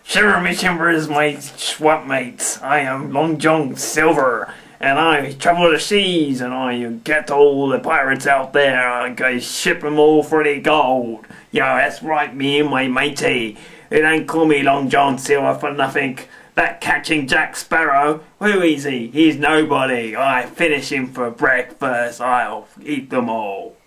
Shiver me timbers, my swap mates. I am Long John Silver, and I travel the seas, and I get all the pirates out there. I ship them all for the gold. Yeah, that's right, me and my matey. They don't call me Long John Silver for nothing. That catching Jack Sparrow, who is he? He's nobody. I finish him for breakfast. I'll eat them all.